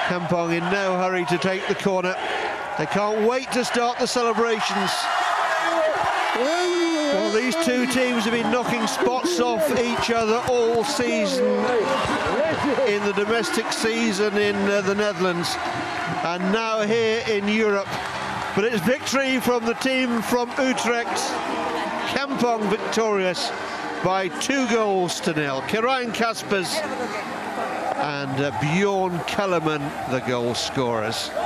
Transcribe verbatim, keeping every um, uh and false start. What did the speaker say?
Kampong in no hurry to take the corner. They can't wait to start the celebrations. Well, these two teams have been knocking spots off each other all season in the domestic season in uh, the Netherlands, and now here in Europe. But it's victory from the team from Utrecht. Kampong victorious by two goals to nil. Kerijn Caspers and uh, Bjorn Kellerman, the goal scorers.